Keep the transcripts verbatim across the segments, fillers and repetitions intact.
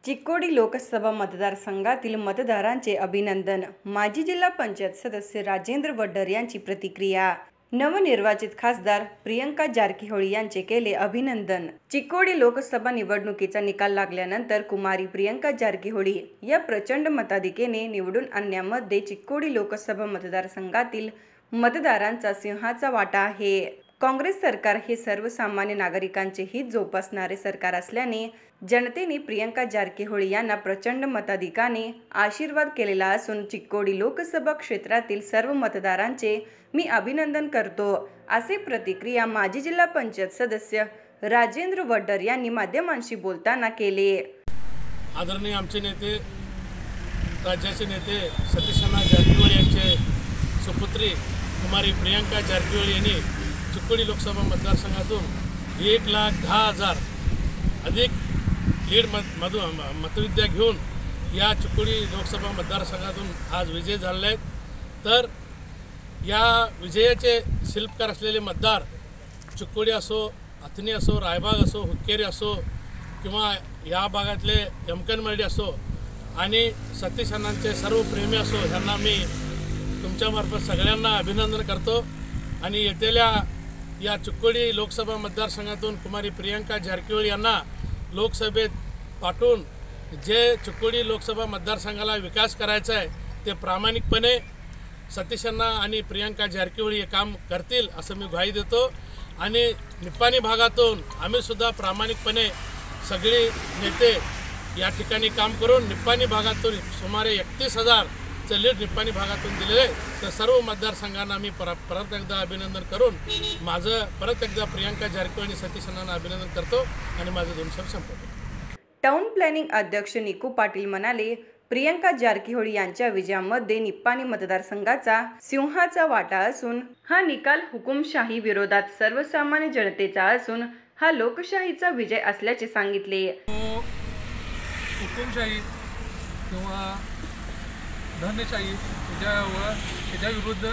चिक्कोडी लोकसभा मतदारसंघातील मतदारांचे अभिनंदन. माजी जिल्हा पंचायत सदस्य राजेंद्र वड्डर यांची प्रतिक्रिया. नवनिर्वाचित खासदार प्रियंका जारकीहोळी यांचे केले अभिनंदन. चिक्कोडी लोकसभा निवडणुकीचा निकाल लागल्यानंतर कुमारी प्रियंका जारकीहोळी या प्रचंड मताधिक्याने निवडून आणण्यामध्ये चिक्कोडी लोकसभा मतदारसंघातील मतदारांचा सिंहाचा वाटा आहे. काँग्रेस सरकार हे सर्वसामान्य नागरिकांचे हित जोपासणारे सरकार असल्याने जनतेने प्रियंका जारकीहोळी यांना प्रचंड मताधिक्याने आशीर्वाद केलेला असून चिक्कोडी लोकसभा क्षेत्रातील सर्व मतदारांचे मी अभिनंदन करतो, असे प्रतिक्रिया माजी जिल्हा पंचायत सदस्य राजेंद्र वड्डर यांनी माध्यमांशी बोलताना केले. आदरणीय आमचे नेते, राज्याचे नेते सतीशअण्णा जारकीहोळी यांचे सुपुत्री कुमारी प्रियंका जारकीहोळी यांनी चिक्कोडी लोकसभा मतदारसंघातून एक लाख दहा हजार अधिक लीड मत मधु मतविद्या घेऊन या चिक्कोडी लोकसभा मतदारसंघातून आज विजय झाले आहेत. तर या विजयाचे शिल्पकार असलेले मतदार चिक्कोडी असो, अथनी असो, रायबाग असो, हुक्केरी असो किंवा या भागातले यमकनमर्डी असो आणि सतीशअण्णांचे सर्व प्रेमी असो, यांना मी तुमच्यामार्फत सगळ्यांना अभिनंदन करतो. आणि येथील या चिक्कोडी लोकसभा मतदारसंघातून कुमारी प्रियंका जारकीहोळी यांना लोकसभेत पाठवून जे चिक्कोडी लोकसभा मतदारसंघाला विकास करायचा आहे ते प्रामाणिकपणे सतीशअण्णा आणि प्रियंका जारकीहोळी हे काम करतील असं मी ग्वाही देतो. आणि निप्पाणी भागातून आम्हीसुद्धा प्रामाणिकपणे सगळे नेते या ठिकाणी काम करून निप्पाणी भागातून सुमारे एकतीस हजार चं लीड निप्पाणी भागातून दिलेले. तर सर्व मतदारसंघांना मी पर परत एकदा अभिनंदन करून माझं परत एकदा प्रियंका जारकीहोळी आणि सतीशअण्णांना अभिनंदन करतो आणि माझे दोन शब्द संपवतो. टाउन प्लॅनिंग अध्यक्ष निकू पाटील म्हणाले, प्रियंका जारकीहोळी यांच्या विजयामध्ये निप्पाणी मतदारसंघाचा सिंहाचा वाटा असून हा निकाल हुकुमशाही विरोधात सर्वसामान्य जनतेचा असून हा लोकशाहीचा विजय असल्याचे सांगितले. हुकुमशाही किंवा धन्यशाही याच्यावर याच्याविरुद्ध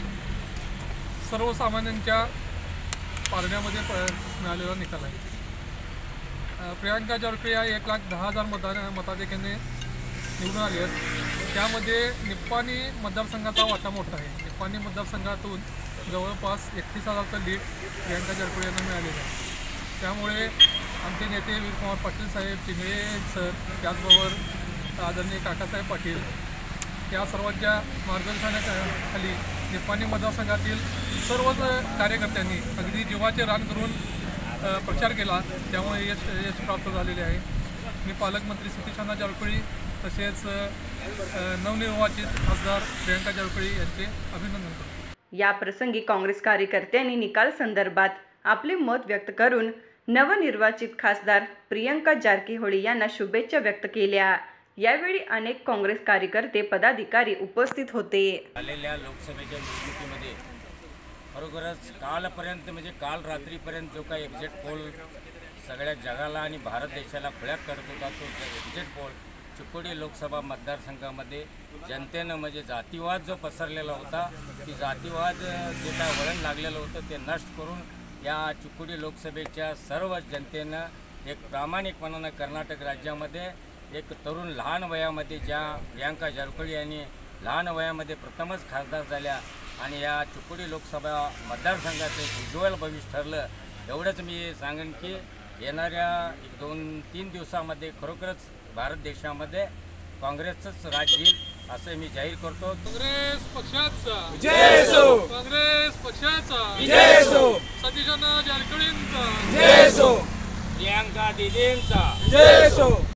सर्वसामान्यांच्या पारड्यामध्ये प मिळालेला निकाल आहे. प्रियंका जारकीहोळी या एक लाख दहा हजार मता मताधिक्याने निवडून आले आहेत. त्यामध्ये निप्पाणी मतदारसंघाचा वाटा मोठा आहे. निप्पाणी मतदारसंघातून जवळपास एकतीस हजारचं लीड प्रियंका जारकीहोळी यांना मिळालेलं आहे. त्यामुळे आमचे नेते वीरकुमार पाटील साहेब, चिंगळे सर, त्याचबरोबर आदरणीय काकासाहेब पाटील या सर्वांच्या मार्गदर्शनाखाली निप्पाणी मतदारसंघातील सर्वच कार्यकर्त्यांनी अगदी जीवाचे रान करून प्रचार केला. त्यामुळे यश यश प्राप्त झालेले आहे. मी पालकमंत्री सतीशअण्णा जारकीहोळी तसेच नवनिर्वाचित खासदार प्रियंका जारकीहोळी यांचे अभिनंदन करतो. या प्रसंगी काँग्रेस कार्यकर्त्यांनी निकाल संदर्भात आपले मत व्यक्त करून नवनिर्वाचित खासदार प्रियंका जारकीहोळी यांना शुभेच्छा व्यक्त केल्या. यावेळी अनेक काँग्रेस कार्यकर्ते, पदाधिकारी उपस्थित होते. आलेल्या लोकसभेच्या निवडणुकीमध्ये खरोखरच कालपर्यंत म्हणजे काल रात्रीपर्यंत जो काही एक्झिट पोल सगळ्या जगाला आणि भारत देशाला खुळ्यात काढत होता, तो एक्झिट पोल चिक्कोडी लोकसभा मतदारसंघामध्ये जनतेनं म्हणजे जातीवाद जो पसरलेला होता, ती जातीवाद जे काय वळण लागलेलं होतं ते नष्ट करून या चिक्कोडी लोकसभेच्या सर्व जनतेनं एक प्रामाणिकपणानं कर्नाटक राज्यामध्ये एक तरुण लहान वयामध्ये ज्या प्रियंका जारकीहोळी यांनी लहान वयामध्ये प्रथमच खासदार झाल्या आणि या चिक्कोडी लोकसभा मतदारसंघाचं एक उज्ज्वल भविष्य ठरलं. एवढंच मी सांगेन की येणाऱ्या एक दोन तीन दिवसामध्ये खरोखरच भारत देशामध्ये काँग्रेसचंच राज येईल असं मी जाहीर करतो. काँग्रेस पक्षाचा जय असो, काँग्रेस पक्षाचा जय असो, सतीशअण्णा जारकीहोळींचा जय असो, प्रियंका दीदींचा जय असो.